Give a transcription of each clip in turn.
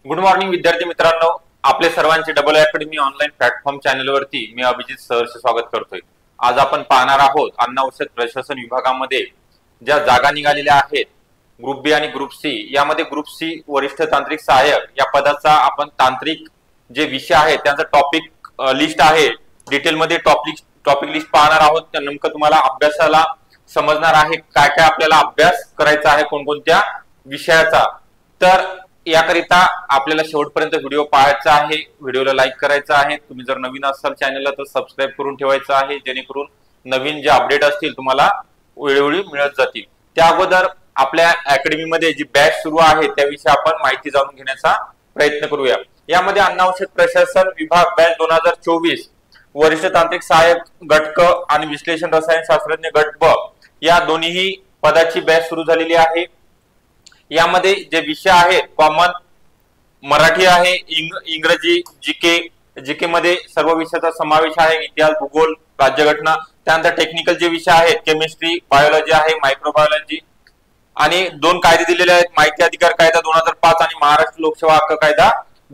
Good morning विद्यार्थी मित्रांनो, आपले सर्वांचे डबल अकॅडमी ऑनलाईन प्लॅटफॉर्म चॅनलवरती मी अभिजित सहर्ष स्वागत करतोय। आज आपण पाहणार आहोत अन्न औषध प्रशासन विभागामध्ये ज्या जागा निघालेल्या आहेत ग्रुप बी आणि ग्रुप सी, यामध्ये ग्रुप सी वरिष्ठ तांत्रिक सहाय्यक या पदाचा आपण तांत्रिक जे विषय आहे त्यांचा टॉपिक लिस्ट आहे, डिटेलमध्ये टॉपिक लिस्ट पाहणार आहोत। तर नेमकं तुम्हाला अभ्यासाला समजणार आहे काय काय आपल्याला अभ्यास करायचा आहे कोणकोणत्या विषयाचा। तर याकरिता आपल्याला शेवटपर्यंत व्हिडिओ पाहायचा आहे, व्हिडिओला लाईक करायचा आहे। तुम्ही जर नवीन असाल चॅनलला तर सबस्क्राइब करून ठेवायचं आहे, जेणेकरून नवीन जे अपडेट असतील तुम्हाला वेळोवेळी मिळत जातील। त्या अगोदर आपल्या अकॅडमीमध्ये जी बॅच सुरू आहे त्याविषयी आपण माहिती जाणून घेण्याचा प्रयत्न करूया। यामध्ये अन्न औषध प्रशासन विभाग बॅच 2024 वरिष्ठ तांत्रिक सहाय्यक गट क आणि विश्लेषण रसायन शास्त्रज्ञ गट ब या दोन्ही पदाची बॅच सुरू झालेली आहे। यामध्ये जे विषय आहेत कॉमन मराठी आहे, इंग्रजी, जीके मध्ये सर्व विषयाचा समावेश आहे, इतिहास, भूगोल, राज्यघटना। त्यानंतर टेक्निकल जे विषय आहेत केमिस्ट्री, बायोलॉजी आहे, मायक्रोबायोलॉजी आणि दोन कायदे दिलेले आहेत, माहिती अधिकार कायदा 2005 आणि महाराष्ट्र लोकसेवा हक्क कायदा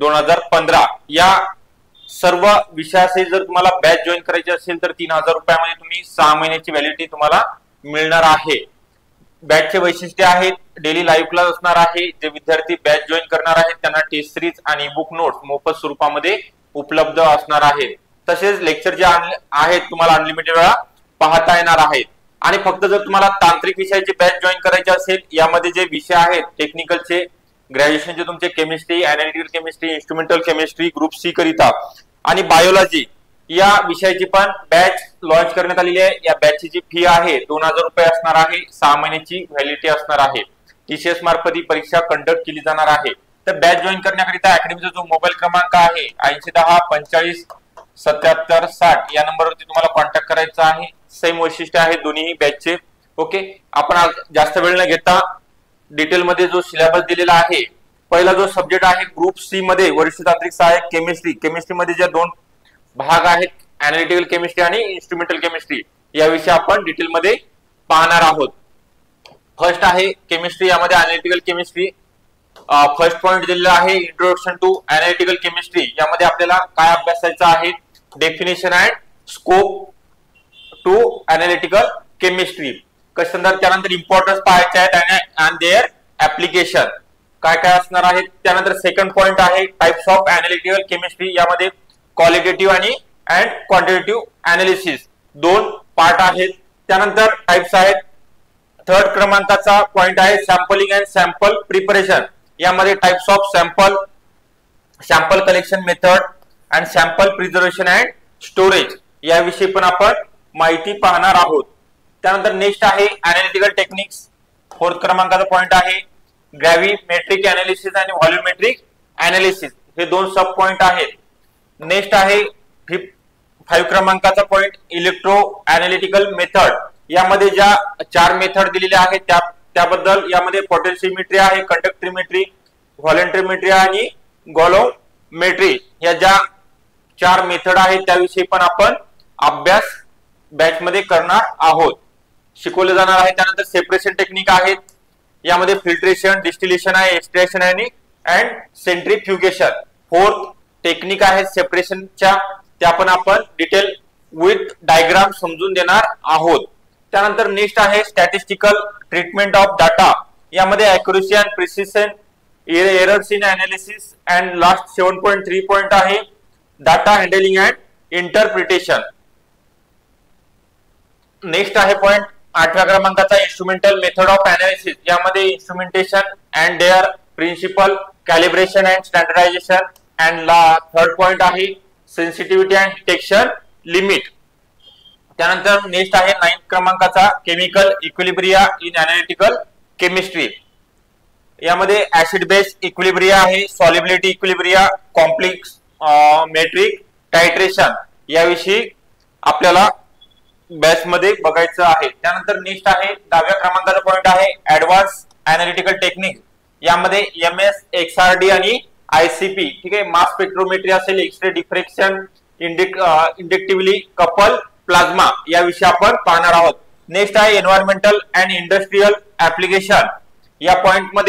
2015। या सर्व विषयाचे जर तुम्हाला बॅच जॉईन करायची असेल तर 3000 रुपयामध्ये तुम्ही 6 महिन्याची व्हॅलिडिटी तुम्हाला मिळणार आहे। बॅचचे वैशिष्ट्य आहेत डेली लाईव्ह क्लास असणार आहे, जे विद्यार्थी बॅच जॉईन करणार आहेत त्यांना टेस्ट सिरीज आणि बुक नोट्स मोफत स्वरूपामध्ये उपलब्ध असणार आहेत। तसेच लेक्चर जे आहेत तुम्हाला अनलिमिटेड वेळा पाहता येणार आहेत। आणि फक्त जर तुम्हाला तांत्रिक विषयाची बॅच जॉईन करायची असेल, यामध्ये जे विषय आहेत टेक्निकलचे ग्रॅज्युएशनचे तुमचे chemistry, analytical chemistry, instrumental chemistry group C करिता आणि बायोलॉजी या विषयाची पण बॅच लॉन्च करण्यात आलेली आहे। या बॅचची जी फी आहे 2000 रुपये असणार आहे, 6 महिन्याची व्हॅलिडिटी असणार आहे। टीसीएस मार्फत ही परीक्षा कंडक्ट केली जाणार आहे। तर बॅच जॉईन करण्याकरिता अकॅडमीचा जो मोबाईल क्रमांक आहे 8010 45 77 60 या नंबरवरती तुम्हाला कॉन्टॅक्ट करायचा आहे। सेम वैशिष्ट्य आहे दोन्ही बॅचचे। ओके, आपण जास्त वेळ न घेता डिटेल मध्ये जो सिलेबस दिलेला आहे, पहिला जो सब्जेक्ट आहे ग्रुप सी मध्ये वरिष्ठ तांत्रिक सहाय्यक केमिस्ट्री मध्ये ज्या दोन भाग आहेत अॅनालिटिकल केमिस्ट्री आणि इन्स्ट्रुमेंटल केमिस्ट्री, याविषयी आपण डिटेल मध्ये पाहणार आहोत। फर्स्ट आहे केमिस्ट्री, यामध्ये अॅनालिटिकल केमिस्ट्री फर्स्ट पॉइंट दिलेला आहे इंट्रोडक्शन टू अॅनालिटिकल केमिस्ट्री। यामध्ये आपल्याला काय अभ्यासायचं आहे, definition and scope to analytical chemistry कशानंतर त्यानंतर इम्पॉर्टन्स पाहायचे आहेत अँड देअर ऍप्लिकेशन काय काय असणार आहे। त्यानंतर सेकंड पॉइंट आहे टाइप्स ऑफ अॅनालिटिकल केमिस्ट्री, यामध्ये क्वालिटेटिव्ह आणि क्वांटिटेटिव्ह अनालिसिस दोन पार्ट आहेत। त्यानंतर टाइप्स आहेत, थर्ड क्रमांकाचा पॉइंट आहे सॅम्पलिंग अँड सॅम्पल प्रिपरेशन, यामध्ये types of sample collection method and sample preservation and storage याविषयी पण आपण माहिती पाहणार आहोत। त्यानंतर नेक्स्ट आहे अॅनालिटिकल टेक्निक्स, फोर्थ क्रमांकाचा पॉइंट आहे ग्रॅव्हिमेट्रिक अनालिसिस आणि व्हॉल्यूमेट्रिक अनालिसिस, हे दोन सब पॉइंट आहेत। नेक्स्ट आहे 5 क्रमांकाचा पॉइंट इलेक्ट्रो अॅनालिटिकल मेथड, यामध्ये ज्या 4 मेथड दिलेल्या आहेत त्याबद्दल यामध्ये पोटेन्शियोमेट्री आहे, कंडक्टिव्हिमेट्री, व्हॉलंट्रीमेट्री आणि गॉलोमेट्री या ज्या 4 मेथड आहेत त्याविषयी पण आपण अभ्यास बॅच मध्ये करणार आहोत, शिकवले जाणार आहे। त्यानंतर सेपरेशन टेक्निक आहेत, यामध्ये फिल्ट्रेशन, डिस्टिलेशन आहे, एक्सट्रॅक्शन आणि सेंट्रीफ्युगेशन। फोर्थ टेक्निक आहे सेपरेशनच्या, त्या पण आपण डिटेल विथ डायग्राम समजून देणार आहोत। त्यानंतर नेक्स्ट आहे स्टॅटिस्टिकल ट्रीटमेंट ऑफ डाटा, यामध्ये accuracy and precision, errors in analysis and last 7.3 point आहे data handling and interpretation. Next आहे पॉइंट 8व्या क्रमांकाचा इन्स्ट्रुमेंटल मेथड ऑफ अनालिसिस, यामध्ये instrumentation and their principle, calibration and standardization and third point आहे sensitivity and detection limit. त्यानंतर next आहे 9 क्रमांकाचा chemical equilibria in analytical chemistry, यामध्ये ऍसिड बेस इक्विलिब्रिया आहे, solubility equilibria, complexometric titration याविषयी आपल्याला batch मध्ये बघायचं आहे। त्यानंतर नेक्स्ट आहे 10व्या क्रमांकाचा पॉइंट आहे ऍडव्हान्स अॅनालिटिकल टेक्निक, यामध्ये MS XRD आणि ICP, ठीक आहे, मास स्पेक्ट्रोमेट्री असेल, X ray diffraction, inductively couple plasma याविषयी आपण पाहणार आहोत। नेक्स्ट आहे एन्व्हायरमेंटल अँड इंडस्ट्रियल ऍप्लिकेशन, या पॉइंट मध्ये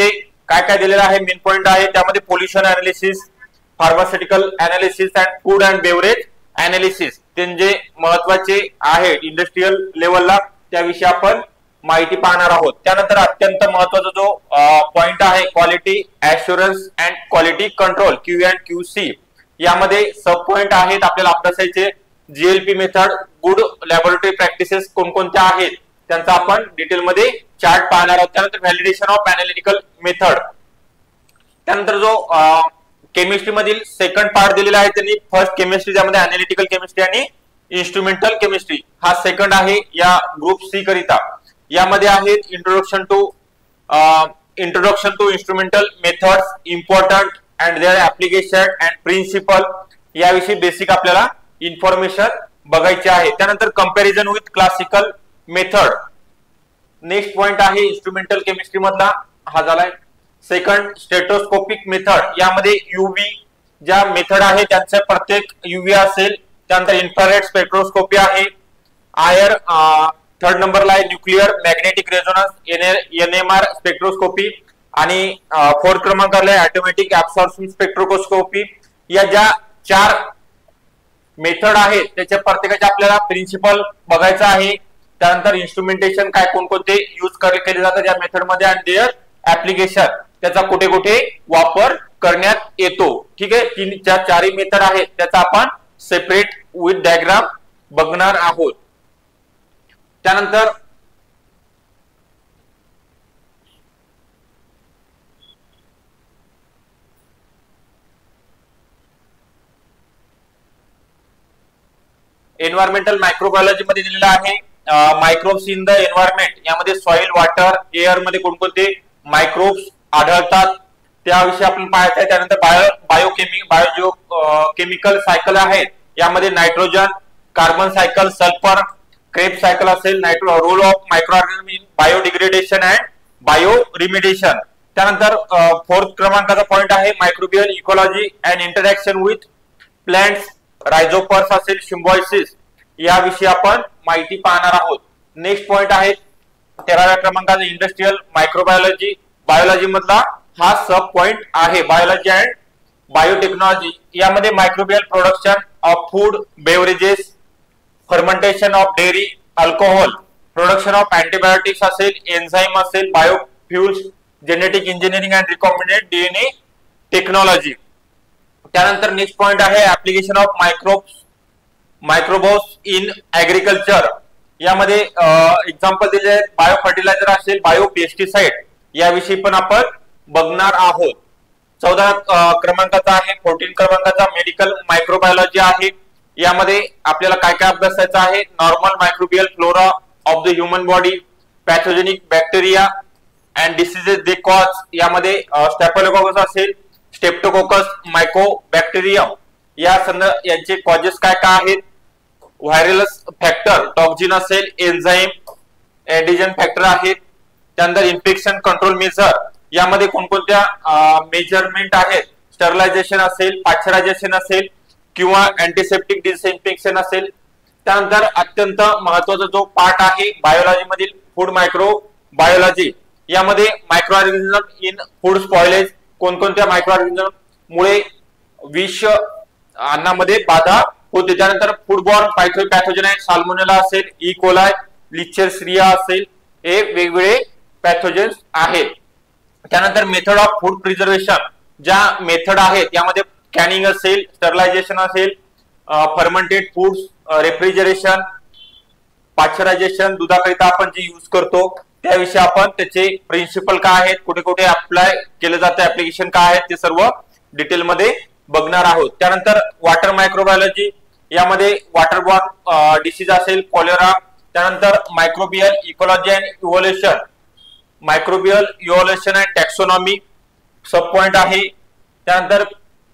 काय काय दिलेलं आहे, मेन पॉइंट आहे त्यामध्ये pollution analysis, pharmaceutical analysis and food and beverage analysis, ते जे महत्वाचे आहे इंडस्ट्रियल लेवलला त्याविषयी आपण माहिती पाहणार आहोत. त्यानंतर अत्यंत महत्वाचा जो पॉइंट आहे quality assurance and quality control Q and QC, यामध्ये सब पॉइंट आहेत आपल्याला अभ्यासायचे. GLP method, good laboratory practices कोणकोणत्या आहेत त्यांचा आपण डिटेलमध्ये चार्ट पाहणार आहोत. त्यानंतर व्हॅलिडेशन ऑफ अनालिटिकल मेथड, त्यानंतर जो केमिस्ट्री मधील सेकंड पार्ट दिलेला आहे त्यांनी फर्स्ट केमिस्ट्री, ज्यामध्ये अनालिटिकल केमिस्ट्री आणि इन्स्ट्रुमेंटल केमिस्ट्री हा सेकंड आहे या ग्रुप सी करिता. यामध्ये आहेत introduction to instrumental methods, important and their application and principle, याविषयी बेसिक आपल्याला इन्फॉर्मेशन बघायची आहे. त्यानंतर comparison with classical method, next point आहे इन्स्ट्रुमेंटल केमिस्ट्री मधला हा झालाय. सेकंड स्टेटोस्कोपिक मेथड, यामध्ये यूव्ही ज्या मेथड आहे त्यांचे प्रत्येक यूव्ही असेल. त्यानंतर इन्फ्रारेड स्पेक्ट्रोस्कोपी आहे. आयर थर्ड नंबरला आहे nuclear magnetic resonance NMR spectroscopy आणि फोर्थ क्रमांकाला आहे ऑटोमॅटिक ऍब्सॉर्प्शन स्पेक्ट्रोस्कोपी. या ज्या 4 मेथड आहेत त्याच्या प्रत्येकाचे आपल्याला प्रिन्सिपल बघायचं आहे. त्यानंतर इन्स्ट्रुमेंटेशन काय कोणकोणते यूज केले जातात या मेथड मध्ये आणि देअर ऍप्लिकेशन त्याचा कुठे कुठे वापर करण्यात येतो. ठीक आहे, ज्या 4 मेथड आहेत त्याचा आपण सेपरेट विथ डायग्राम बघणार आहोत. त्यानंतर एन्व्हायरमेंटल मायक्रोबायोलॉजी मध्ये दिलेला आहे मायक्रोब्स इन द एन्व्हायरमेंट, यामध्ये सॉइल, वॉटर, एअर मध्ये कोणकोणते मायक्रोब्स आढळतात त्याविषयी आपण पाहायचं आहे. त्यानंतर बायोकेमिकल सायकल आहेत, यामध्ये nitrogen, carbon cycle, sulphur, Krebs cycle असेल, role of microorganism in biodegradation and bioremediation. त्यानंतर फोर्थ क्रमांकाचा पॉइंट आहे microbial ecology and interaction with plants, rhizosphere असेल, सिम्बायोसिस, याविषयी आपण माहिती पाहणार आहोत. नेक्स्ट पॉइंट आहे 13व्या क्रमांकाचा इंडस्ट्रियल मायक्रोबायोलॉजी, बायोलॉजी मधला हा सब पॉइंट आहे बायोलॉजी अँड बायोटेक्नॉलॉजी. यामध्ये microbial production of food beverages, fermentation of dairy, alcohol, production of antibiotics असेल, एन्झाइम असेल, biofuels, genetic engineering and recombinant DNA technology. त्यानंतर नेक्स्ट पॉइंट आहे application of microbes in agriculture. यामध्ये example दिले आहेत biofertilizer असेल, biopesticide, याविषयी पण आपण बघणार आहोत. 14 क्रमांकाचा आहे 14 क्रमांकाचा मेडिकल मायक्रोबायोलॉजी आहे. यामध्ये आपल्याला काय काय अभ्यासायचं आहे, normal microbial flora of the human body, pathogenic bacteria and diseases they cause, यामध्ये स्टॅफिलोकोकस असेल, स्टेप्टोकोकस, मायकोबॅक्टेरियम, यांचे कॉजेस काय काय आहेत, व्हायरलस फॅक्टर, टॉक्झिन असेल, एन्झाइम, एंटिजन फॅक्टर आहेत. त्यानंतर इन्फेक्शन कंट्रोल मेजर, यामध्ये कोणकोणत्या मेजरमेंट आहेत, स्टरलायझेशन असेल, पाश्चरायझेशन असेल किंवा अँटीसेप्टिक डिसइन्फेक्शन असेल. त्यानंतर अत्यंत महत्वाचा जो पार्ट आहे बायोलॉजी मधील फूड मायक्रो बायोलॉजी, यामध्ये microorganism in food spoilage, कोणकोणत्या मायक्रो ऑर्गॅनिझम मुळे विष अन्नामध्ये बाधा होते. त्यानंतर फूडबॉर्न पॅथोजन आहे, साल्मोनेला असेल, ई कोलाय, लिस्टेरिया असेल, हे वेगवेगळे पॅथोजन्स आहेत. त्यानंतर मेथड ऑफ फूड प्रिझर्वेशन, ज्या मेथड आहेत यामध्ये कॅनिंग असेल, स्टरलायझेशन असेल, फर्मेंटेड फूड्स, रेफ्रिजरेशन, पाश्चरायझेशन, दुधाकरिता आपण जे यूज करतो त्याविषयी आपण त्याचे प्रिन्सिपल काय आहेत, कुठे कुठे अप्लाय केलं जातं, ऍप्लिकेशन काय आहेत, ते सर्व डिटेलमध्ये बघणार आहोत. त्यानंतर वॉटर मायक्रोबायोलॉजी, यामध्ये वॉटरबॉर्न डिसीज असेल, कॉलेरा. त्यानंतर microbial ecology and evolution, microbial evolution and taxonomy sub point आहे. त्यानंतर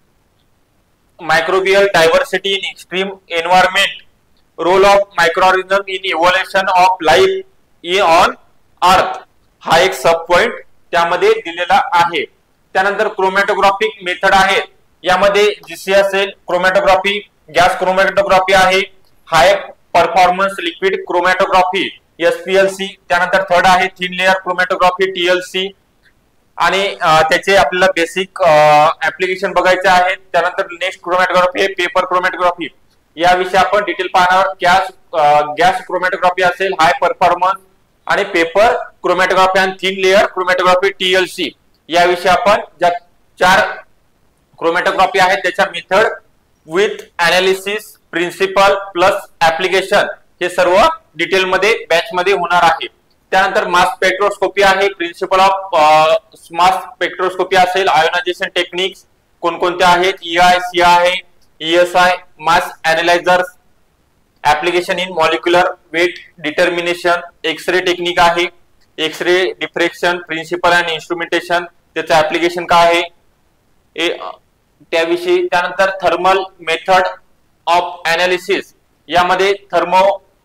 microbial diversity in extreme environment, role of microorganism in evolution of life on earth, हा एक सब पॉइंट त्यामध्ये दिलेला आहे. त्यानंतर क्रोमॅटोग्राफिक मेथड आहे, यामध्ये जीसी असेल, क्रोमॅटोग्राफी, गॅस क्रोमॅटोग्राफी आहे, high performance liquid chromatography HPLC. त्यानंतर थर्ड आहे थिन लेअर क्रोमॅटोग्राफी टीएलसी. आणि त्याचे आपल्याला बेसिक ऍप्लिकेशन बघायचे आहेत. त्यानंतर नेक्स्ट क्रोमॅटोग्राफी आहे पेपर क्रोमॅटोग्राफी. याविषयी आपण डिटेल पाहणार. गॅस क्रोमॅटोग्राफी असेल, हाय परफॉर्मन्स आणि पेपर क्रोमॅटोग्राफी आणि थिन लेअर क्रोमॅटोग्राफी TLC. याविषयी आपण ज्या 4 क्रोमॅटोग्राफी आहेत त्याच्या method with analysis, principle plus application हे सर्व डिटेल मध्ये बॅच मध्ये होणार आहे. त्यानंतर मास स्पेक्ट्रोस्कोपी आहे, प्रिन्सिपल ऑफ मास स्पेक्ट्रोस्कोपी असेल, आयोनायझेशन टेक्निक्स कोणकोणत्या आहेत, EI, CI, ESI, mass analyzers, application in molecular weight determination, x ray technique आहे, X ray diffraction, principle and instrumentation त्याचं ऍप्लिकेशन काय आहे त्याविषयी. त्यानंतर थर्मल मेथड ऑफ अनालिसिस, यामध्ये थर्मो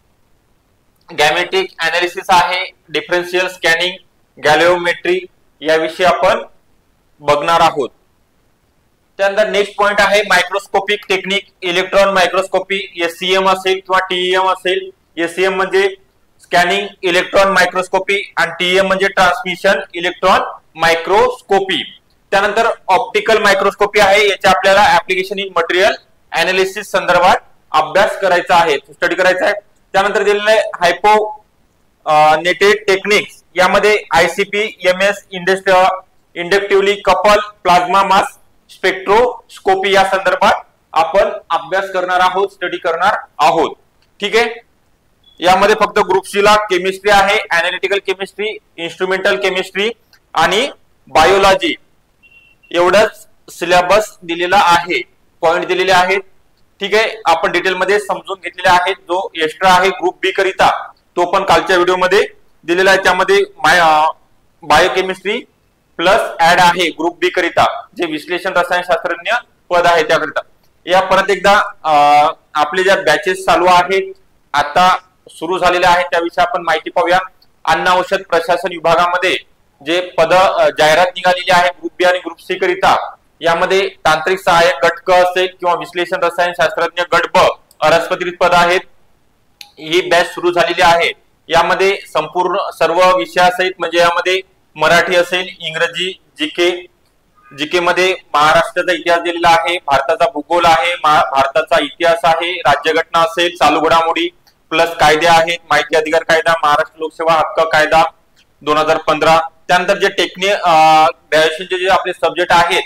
गॅमेटिक अनालिसिस आहे, डिफरन्शियल स्कॅनिंग, गॅलिओमेट्री याविषयी आपण बघणार आहोत. त्यानंतर नेक्स्ट पॉइंट आहे microscopic technique, electron microscopy, SEM असेल किंवा TEM असेल. SEM म्हणजे स्कॅनिंग इलेक्ट्रॉन मायक्रोस्कोपी आणि TEM म्हणजे ट्रान्समिशन इलेक्ट्रॉन मायक्रोस्कोपी. त्यानंतर ऑप्टिकल मायक्रोस्कोपी आहे, याचे आपल्याला ऍप्लिकेशन इन मटेरियल अनालिसिस संदर्भात अभ्यास करायचा आहे, स्टडी करायचा आहे. त्यानंतर दिलेलं आहे हायपो नेटेड टेक्निक्स, यामध्ये ICP, MS, inductively couple plasma mass spectroscopy या संदर्भात आपण अभ्यास करणार आहोत, स्टडी करणार आहोत. ठीक आहे. यामध्ये फक्त ग्रुप सी ला केमिस्ट्री आहे, अनालिटिकल केमिस्ट्री, इन्स्ट्रुमेंटल केमिस्ट्री आणि बायोलॉजी एवढंच सिलेबस दिलेला आहे, पॉइंट दिलेले आहेत. ठीक आहे. आपण डिटेल मध्ये समजून घेतलेले आहेत. जो एक्स्ट्रा आहे ग्रुप बी करिता तो पण कालच्या व्हिडिओ मध्ये दिलेला आहे. त्यामध्ये बायोकेमिस्ट्री प्लस ऍड आहे ग्रुप बी करिता, जे विश्लेषण रसायनशास्त्रज्ञ पद आहे त्याकरिता. या परत एकदा आपले ज्या बॅचेस चालू आहेत आता सुरू झालेल्या आहेत त्याविषयी आपण माहिती पाहूया. अन्न औषध प्रशासन विभागामध्ये जे पद जाहिरात निघालेली आहे ग्रुप बी आणि ग्रुप सी करिता, यामध्ये तांत्रिक सहाय्यक गट क असेल किंवा विश्लेषण रसायनशास्त्रज्ञ गट ब अराजपत्रित पद आहेत. ही बॅच सुरू झालेली आहे. यामध्ये संपूर्ण सर्व विषयासहित म्हणजे यामध्ये मराठी असेल, इंग्रजी, जीके मध्ये महाराष्ट्राचा इतिहास दिलेला आहे, भारताचा भूगोल आहे, भारताचा इतिहास आहे, राज्यघटना असेल, चालू घडामोडी प्लस कायदे आहेत, माहिती अधिकार कायदा, महाराष्ट्र लोकसेवा हक्क कायदा 2015. त्यानंतर जे ग्रॅज्युएशनचे जे आपले सब्जेक्ट आहेत,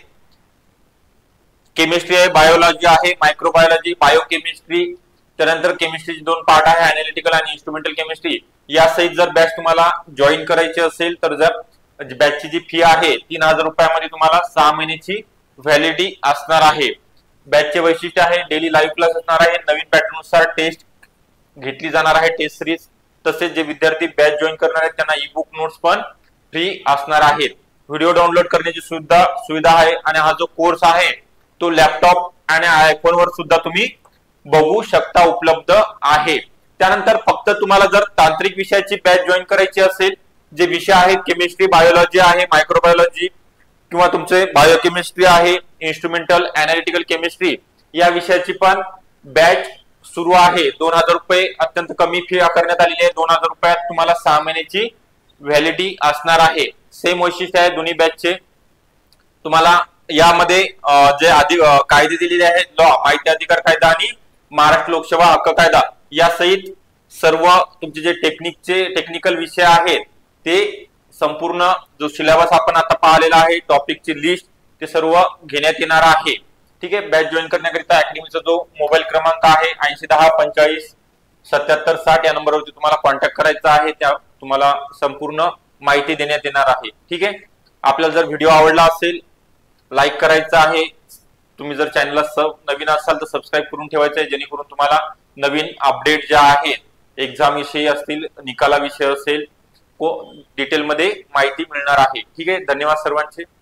केमिस्ट्री आहे, बायोलॉजी आहे, मायक्रोबायोलॉजी, बायोकेमिस्ट्री, त्यानंतर केमिस्ट्रीचे 2 पार्ट आहे, अनालिटिकल आणि इन्स्ट्रुमेंटल केमिस्ट्री. यासहित जर बॅच तुम्हाला जॉईन करायची असेल तर जर बॅचची जी फी आहे 3000 रुपयामध्ये तुम्हाला 6 महिन्याची व्हॅलिडिटी असणार आहे. बॅचचे वैशिष्ट्य आहे डेली लाईव्ह क्लास असणार आहे, नवीन पॅटर्ननुसार टेस्ट घेतली जाणार आहे, टेस्ट सिरीज. तसेच जे विद्यार्थी बॅच जॉईन करणार आहेत त्यांना ई बुक नोट्स पण फ्री असणार आहेत. व्हिडिओ डाउनलोड करण्याची सुविधा आहे आणि हा जो कोर्स आहे तो लॅपटॉप आणि आयफोन वर सुद्धा तुम्ही बघू शकता, उपलब्ध आहे. त्यानंतर फक्त तुम्हाला जर तांत्रिक विषयाची बॅच जॉईन करायची असेल, जे विषय आहेत केमिस्ट्री, बायोलॉजी आहे, मायक्रोबायोलॉजी किंवा तुमचे बायोकेमिस्ट्री आहे, इन्स्ट्रुमेंटल अनालिटिकल केमिस्ट्री या विषयाची पण बॅच सुरू आहे. 2000 रुपये अत्यंत कमी फी आकारण्यात आलेली आहे. 2000 रुपयात तुम्हाला 6 महिन्याची व्हॅलिडिटी असणार आहे. सेम वैशिष्ट्य आहे दोन्ही बॅचचे. तुम्हाला यामध्ये जे कायदे दिलेले आहेत, लॉ, माहिती अधिकार कायदा आणि महाराष्ट्र लोकसेवा हक्क कायदा यासहित सर्व तुमचे जे टेक्निकल विषय आहेत ते संपूर्ण जो सिलेबस आपण आता पाहिलेला आहे, टॉपिकची लिस्ट ते सर्व घेण्यात येणार आहे. ठीक आहे. बॅच जॉईन करण्याकरिता अकॅडमीचा जो मोबाईल क्रमांक आहे 8010 45 77 60 या नंबरवरती तुम्हाला कॉन्टॅक्ट करायचा आहे. त्या तुम्हाला संपूर्ण माहिती देण्यात येणार आहे. ठीक आहे. आपल्याला जर व्हिडिओ आवडला असेल लाईक करायचं आहे. तुम्ही जर चॅनलला नवीन असाल तर सबस्क्राईब करून ठेवायचं आहे, जेणेकरून तुम्हाला नवीन अपडेट ज्या आहेत एक्झाम विषयी असतील, निकाला विषय असेल, डिटेल मध्ये माहिती मिळणार आहे. ठीक आहे. धन्यवाद सर्वांचे.